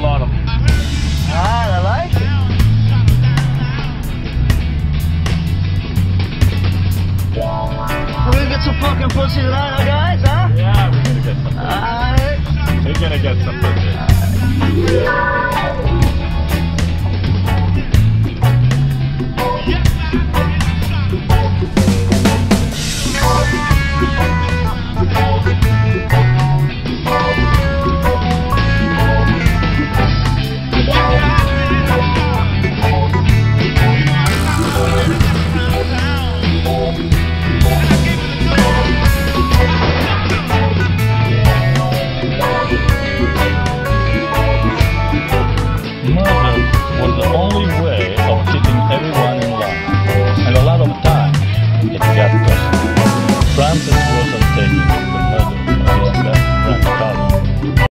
lot of them. Ah, I like it. We're gonna get some fucking pussy tonight, huh, guys, huh? Yeah, we're gonna get some. Alright. We're gonna get some pussy. Was the only way of keeping everyone in line, and a lot of time it got personal. Francis was